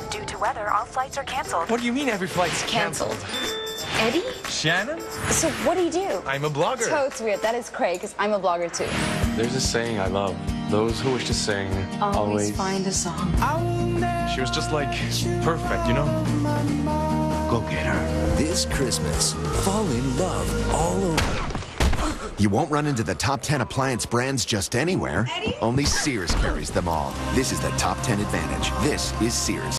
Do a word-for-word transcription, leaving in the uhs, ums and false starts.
Due to weather, all flights are canceled. What do you mean every flight's canceled? Eddie? Shannon? So what do you do? I'm a blogger. Totes weird. That is crazy, because I'm a blogger too. There's a saying I love. Those who wish to sing Always, always... find a song. She was just like perfect, you know? Go get her. This Christmas, fall in love all over. You won't run into the top ten appliance brands just anywhere. Only Sears carries them all. This is the top ten advantage. This is Sears.